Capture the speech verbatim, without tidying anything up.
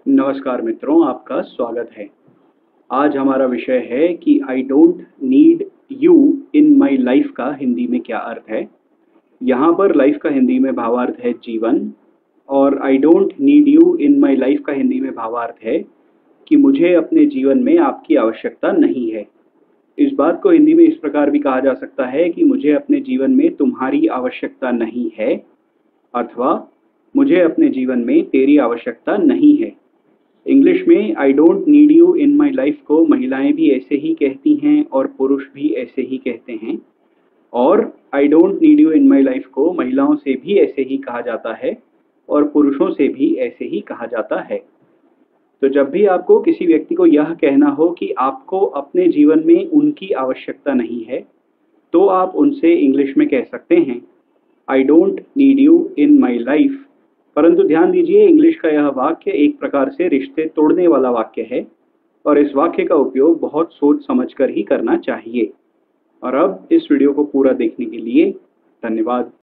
नमस्कार मित्रों, आपका स्वागत है। आज हमारा विषय है कि I don't need you in my life का हिंदी में क्या अर्थ है। यहाँ पर लाइफ का हिंदी में भावार्थ है जीवन, और I don't need you in my life का हिंदी में भावार्थ है कि मुझे अपने जीवन में आपकी आवश्यकता नहीं है। इस बात को हिंदी में इस प्रकार भी कहा जा सकता है कि मुझे अपने जीवन में तुम्हारी आवश्यकता नहीं है, अथवा मुझे अपने जीवन में तेरी आवश्यकता नहीं है। इंग्लिश में I don't need you in my life को महिलाएं भी ऐसे ही कहती हैं और पुरुष भी ऐसे ही कहते हैं, और I don't need you in my life को महिलाओं से भी ऐसे ही कहा जाता है और पुरुषों से भी ऐसे ही कहा जाता है। तो जब भी आपको किसी व्यक्ति को यह कहना हो कि आपको अपने जीवन में उनकी आवश्यकता नहीं है, तो आप उनसे इंग्लिश में कह सकते हैं I don't need you in my life. परंतु ध्यान दीजिए, इंग्लिश का यह वाक्य एक प्रकार से रिश्ते तोड़ने वाला वाक्य है, और इस वाक्य का उपयोग बहुत सोच समझकर ही करना चाहिए। और अब इस वीडियो को पूरा देखने के लिए धन्यवाद।